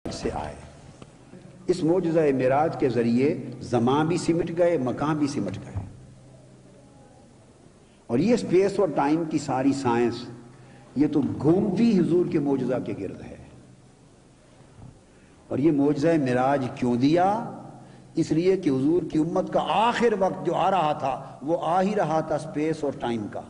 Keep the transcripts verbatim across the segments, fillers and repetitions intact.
سے آئے۔ اس معجزہ معراج کے ذریعے زمان بھی سمٹ گئے، مکان بھی سمٹ گئے، اور یہ اسپیس اور ٹائم کی ساری سائنس یہ تو گھومتی حضور کے معجزہ کے گرد ہے۔ اور یہ معجزہ معراج کیوں دیا؟ اس لیے کہ حضور کی امت کا آخر وقت جو آ رہا تھا وہ آ ہی رہا تھا اسپیس اور ٹائم کا،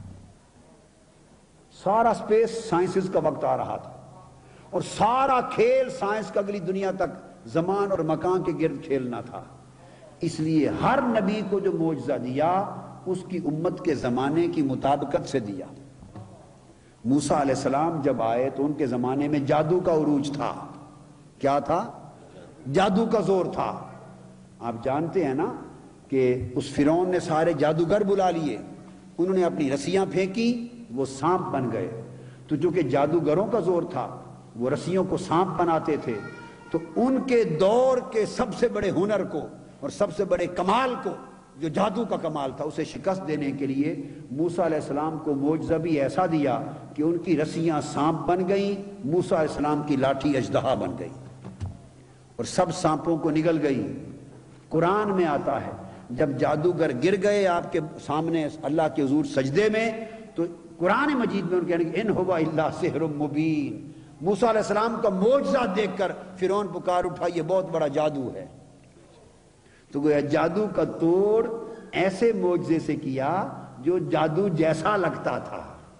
سارا اسپیس سائنسز کا وقت آ رہا تھا، اور سارا کھیل سائنس کا اگلی دنیا تک زمان اور مکان کے گرد کھیلنا تھا۔ اس لیے ہر نبی کو جو معجزہ دیا اس کی امت کے زمانے کی مطابقت سے دیا۔ موسیٰ علیہ السلام جب آئے تو ان کے زمانے میں جادو کا عروج تھا۔ کیا تھا؟ جادو کا زور تھا۔ آپ جانتے ہیں نا کہ اس فرعون نے سارے جادوگر بلا لیے، انہوں نے اپنی رسیاں پھینکی، وہ سانپ بن گئے۔ تو چونکہ جادوگروں کا زور تھا، وہ رسیوں کو سانپ بناتے تھے، تو ان کے دور کے سب سے بڑے ہنر کو اور سب سے بڑے کمال کو، جو جادو کا کمال تھا، اسے شکست دینے کے لیے موسیٰ علیہ السلام کو معجزہ بھی ایسا دیا کہ ان کی رسیاں سانپ بن گئیں، موسیٰ علیہ السلام کی لاٹھی اژدہا بن گئی اور سب سانپوں کو نگل گئی۔ قرآن میں آتا ہے جب جادوگر گر گئے آپ کے سامنے اللہ کے حضور سجدے میں، تو قرآن مجید میں ان کہنے کہ ان ہوا الا سحر مبین، موسیٰ علیہ السلام کا معجزہ دیکھ کر فرعون پکار اٹھا یہ بہت بڑا جادو ہے۔ تو گویا جادو کا توڑ ایسے معجزے سے کیا جو جادو جیسا لگتا تھا،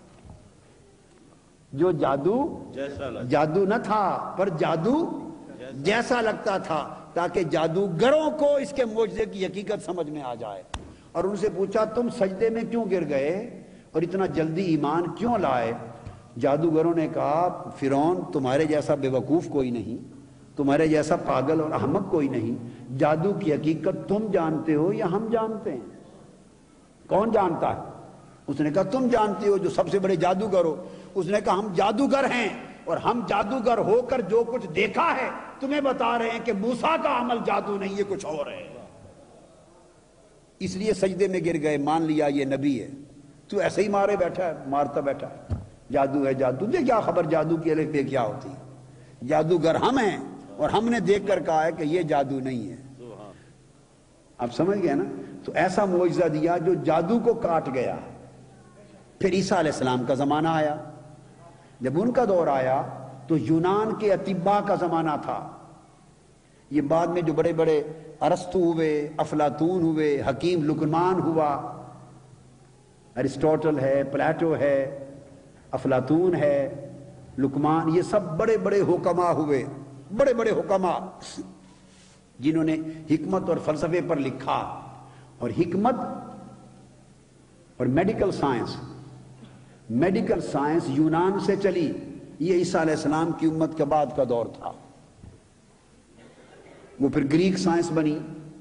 جو جادو جادو نہ تھا پر جادو جیسا لگتا تھا، تاکہ جادوگروں کو اس کے معجزے کی حقیقت سمجھ میں آ جائے۔ اور ان سے پوچھا تم سجدے میں کیوں گر گئے اور اتنا جلدی ایمان کیوں لائے؟ جادوگروں نے کہا فرعون تمہارے جیسا بے وقوف کوئی نہیں، تمہارے جیسا پاگل اور احمق کوئی نہیں، جادو کی حقیقت تم جانتے ہو یا ہم جانتے ہیں؟ کون جانتا ہے؟ اس نے کہا تم جانتے ہو جو سب سے بڑے جادوگر ہو۔ اس نے کہا ہم جادوگر ہیں، اور ہم جادوگر ہو کر جو کچھ دیکھا ہے تمہیں بتا رہے ہیں کہ موسیٰ کا عمل جادو نہیں، یہ کچھ اور ہے، اس لیے سجدے میں گر گئے، مان لیا یہ نبی ہے۔ تو ایسے ہی مارے بیٹھا ہے، مارتا بیٹھا ہے، جادو ہے جادو، تجھے کیا خبر جادو کی الف بے کیا ہوتی ہے؟ جادوگر ہم ہیں اور ہم نے دیکھ کر کہا ہے کہ یہ جادو نہیں ہے۔ آپ سمجھ گئے نا؟ تو ایسا معجزہ دیا جو جادو کو کاٹ گیا۔ پھر عیسیٰ علیہ السلام کا زمانہ آیا، جب ان کا دور آیا تو یونان کے اطباء کا زمانہ تھا۔ یہ بعد میں جو بڑے بڑے ارسطو ہوئے، افلاطون ہوئے، حکیم لقمان ہوا، ارسطوٹل ہے، پلیٹو ہے، افلاطون ہے، لقمان، یہ سب بڑے بڑے حکماء ہوئے، بڑے بڑے حکماء جنہوں نے حکمت اور فلسفے پر لکھا۔ اور حکمت اور میڈیکل سائنس میڈیکل سائنس یونان سے چلی، یہ عیسیٰ علیہ السلام کی امت کے بعد کا دور تھا۔ وہ پھر گریک سائنس بنی،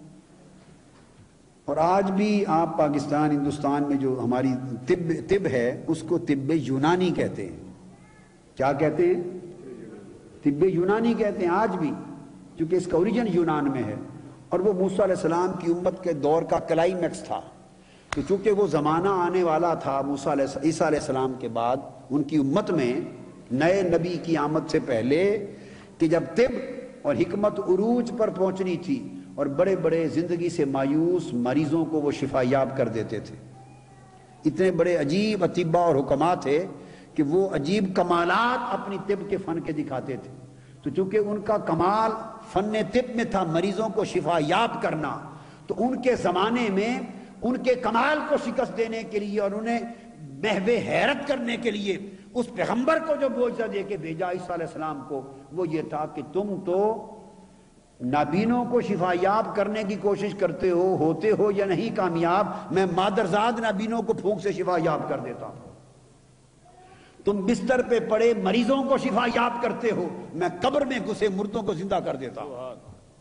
اور آج بھی آپ پاکستان ہندوستان میں جو ہماری طب طب ہے اس کو طب یونانی کہتے ہیں۔ کیا کہتے ہیں؟ طب یونانی کہتے ہیں آج بھی، کیونکہ اس کا اوریجن یونان میں ہے، اور وہ موسیٰ علیہ السلام کی امت کے دور کا کلائمیکس تھا۔ تو چونکہ وہ زمانہ آنے والا تھا موسیٰ علیہ عیسیٰ علیہ السلام کے بعد ان کی امت میں نئے نبی کی آمد سے پہلے، کہ جب طب اور حکمت عروج پر پہنچنی تھی اور بڑے بڑے زندگی سے مایوس مریضوں کو وہ شفا یاب کر دیتے تھے۔ اتنے بڑے عجیب اطباء اور حکماء تھے کہ وہ عجیب کمالات اپنی طب کے فن کے دکھاتے تھے۔ تو چونکہ ان کا کمال فن طب میں تھا مریضوں کو شفا یاب کرنا، تو ان کے زمانے میں ان کے کمال کو شکست دینے کے لیے اور انہیں محو حیرت کرنے کے لیے اس پیغمبر کو جو معجزہ دے کے بھیجا عیسیٰ علیہ السلام کو، وہ یہ تھا کہ تم تو نابینوں کو شفا یاب کرنے کی کوشش کرتے ہو، ہوتے ہو یا نہیں کامیاب، میں مادرزاد نابینوں کو پھونک سے شفا یاب کر دیتا ہوں۔ تم بستر پہ پڑے مریضوں کو شفا یاب کرتے ہو، میں قبر میں گھسے مردوں کو زندہ کر دیتا ہوں۔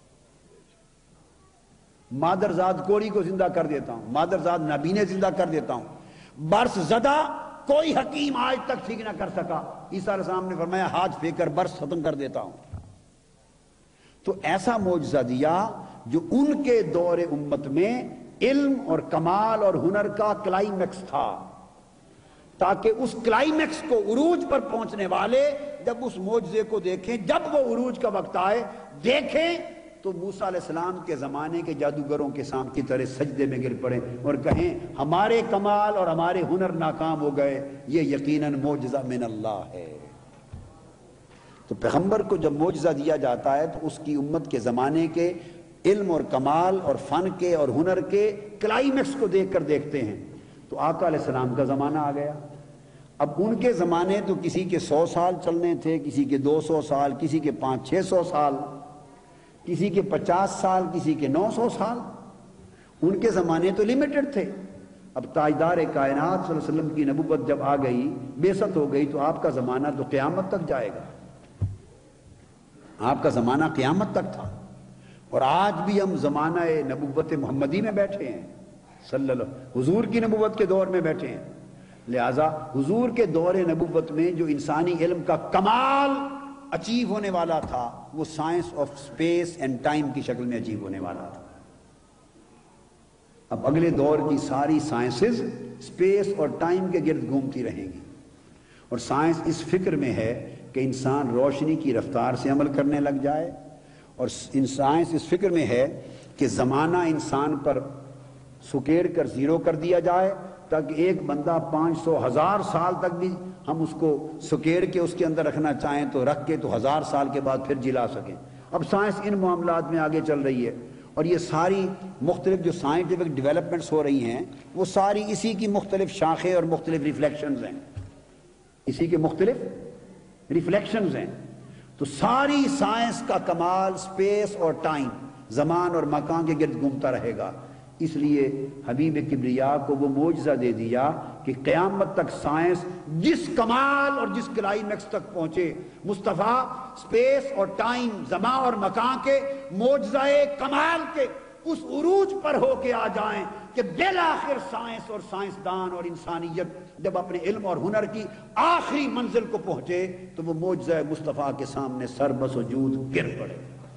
مادرزاد کوڑی کو زندہ کر دیتا ہوں، مادرزاد نابینے زندہ کر دیتا ہوں۔ برس زدہ کوئی حکیم آج تک ٹھیک نہ کر سکا، عیسیٰ علیہ السلام نے فرمایا ہاتھ پھینک کر برس ختم کر دیتا ہوں۔ تو ایسا معجزہ دیا جو ان کے دور امت میں علم اور کمال اور ہنر کا کلائمیکس تھا۔ تاکہ اس کلائمیکس کو، عروج پر پہنچنے والے جب اس معجزے کو دیکھیں، جب وہ عروج کا وقت آئے دیکھیں تو موسیٰ علیہ السلام کے زمانے کے جادوگروں کے سامنے کی طرح سجدے میں گر پڑیں اور کہیں ہمارے کمال اور ہمارے ہنر ناکام ہو گئے، یہ یقیناً معجزہ من اللہ ہے۔ تو پیغمبر کو جب معجزہ دیا جاتا ہے تو اس کی امت کے زمانے کے علم اور کمال اور فن کے اور ہنر کے کلائمیکس کو دیکھ کر دیکھتے ہیں۔ تو آقا علیہ السلام کا زمانہ آ گیا۔ اب ان کے زمانے تو کسی کے سو سال چلنے تھے، کسی کے دو سو سال، کسی کے پانچ چھ سو سال، کسی کے پچاس سال، کسی کے نو سو سال۔ ان کے زمانے تو لمیٹڈ تھے۔ اب تاجدار کائنات صلی اللہ علیہ وسلم کی نبوت جب آ گئی، بعثت ہو گئی، تو آپ کا زمانہ تو قیامت تک جائے گا۔ آپ کا زمانہ قیامت تک تھا، اور آج بھی ہم زمانہ نبوت محمدی میں بیٹھے ہیں، صلی اللہ حضور کی نبوت کے دور میں بیٹھے ہیں۔ لہٰذا حضور کے دور نبوت میں جو انسانی علم کا کمال اچیو ہونے والا تھا وہ science of space and time کی شکل میں اچیو ہونے والا تھا۔ اب اگلے دور کی ساری سائنسز اسپیس اور ٹائم کے گرد گھومتی رہیں گی، اور سائنس اس فکر میں ہے کہ انسان روشنی کی رفتار سے عمل کرنے لگ جائے، اور سائنس اس فکر میں ہے کہ زمانہ انسان پر سکیڑ کر زیرو کر دیا جائے تاکہ ایک بندہ پانچ سو ہزار سال تک بھی ہم اس کو سکیڑ کے اس کے اندر رکھنا چاہیں تو رکھ کے تو ہزار سال کے بعد پھر جلا سکیں۔ اب سائنس ان معاملات میں آگے چل رہی ہے، اور یہ ساری مختلف جو سائنٹیفک ڈیولپمنٹس ہو رہی ہیں وہ ساری اسی کی مختلف شاخیں اور مختلف ریفلیکشنز ہیں، اسی کے مختلف ریفلیکشنز ہیں۔ تو ساری سائنس کا کمال اسپیس اور ٹائم، زمان اور مکان کے گرد گھومتا رہے گا۔ اس لیے حبیب کبریا کو وہ معجزہ دے دیا کہ قیامت تک سائنس جس کمال اور جس کلائمیکس تک پہنچے، مصطفیٰ اسپیس اور ٹائم، زمان اور مکان کے معجزہ کمال کے اس عروج پر ہو کے آ جائیں کہ بالآخر سائنس اور سائنسدان اور انسانیت جب اپنے علم اور ہنر کی آخری منزل کو پہنچے تو وہ معجزہ مصطفیٰ کے سامنے سر بسجود گر پڑے۔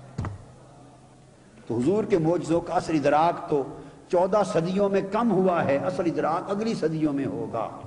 تو حضور کے معجزوں کا اصل ادراک تو چودہ صدیوں میں کم ہوا ہے، اصل ادراک اگلی صدیوں میں ہوگا۔